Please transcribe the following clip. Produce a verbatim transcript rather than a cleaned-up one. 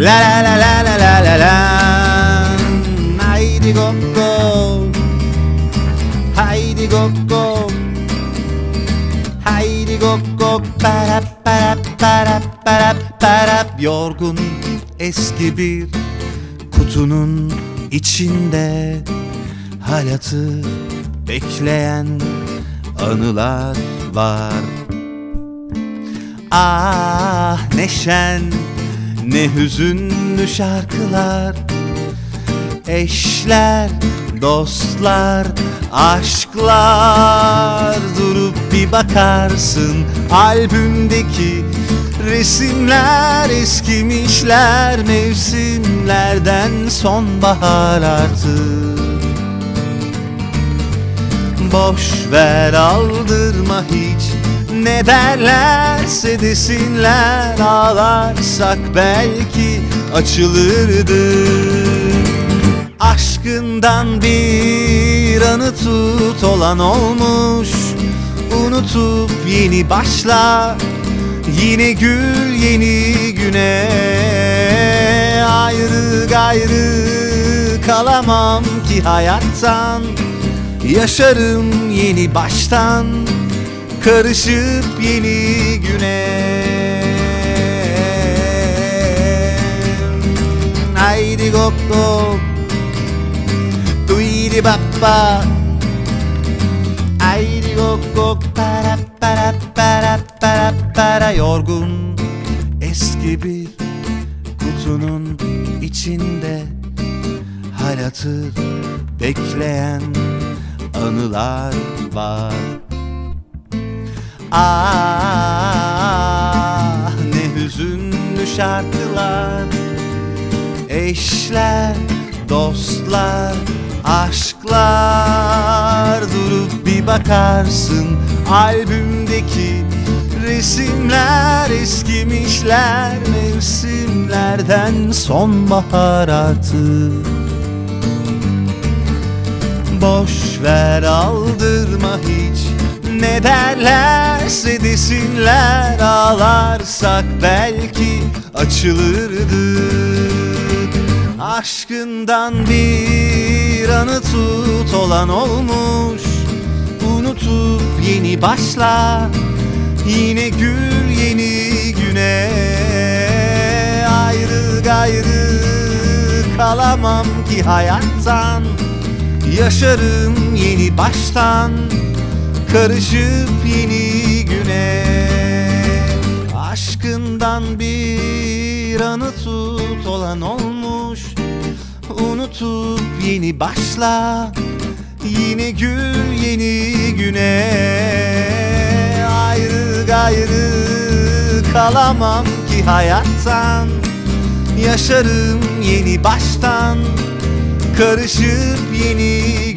La la la la la la la la. Haydi go go, haydi go go, haydi go go. Para para para para para. Yorgun eski bir kutunun içinde hayatı bekleyen anılar var. Ah ne şen ne hüzünlü şarkılar, eşler, dostlar, aşklar. Durup bir bakarsın albümdeki resimler eskimişler, mevsimlerden sonbahar artık. Boş ver aldırma hiç, ne derlerse desinler, ağlarsak belki açılırdı. Aşkından bir anı tut, olan olmuş, unutup yeni başla. Yine gül yeni güne, ayrı gayrı kalamam ki hayattan. Yaşarım yeni baştan, karışıp yeni güne. Haydi go go, duidi bappa. Haydi go go, para para para para para. Yorgun eski bir kutunun içinde hayatı bekleyen anılar var. Ah ne hüzünlü şarkılar, eşler, dostlar, aşklar. Durup bir bakarsın albümdeki resimler eskimişler, mevsimlerden sonbahar artık. Boş ver aldırma hiç, ne derlerse desinler, ağlarsak belki açılırdı. Aşkından bir anı tut, olan olmuş, unutup yeni başla. Yine gül yeni güne, ayrı gayrı kalamam ki hayattan. Yaşarım yeni baştan, karışıp yeni güne. Aşkından bir anı tut, olan olmuş, unutup yeni başla. Yine gül yeni güne, ayrı gayrı kalamam ki hayattan. Yaşarım yeni baştan, karışıp yeni